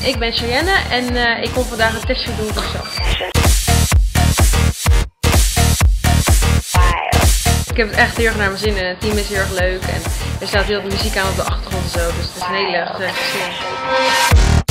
Ik ben Cheyenne en ik kom vandaag een testje doen voor mezelf. Ik heb het echt heel erg naar mijn zin en het team is heel erg leuk en er staat heel veel muziek aan op de achtergrond en zo, dus het is een hele gezellige sfeer.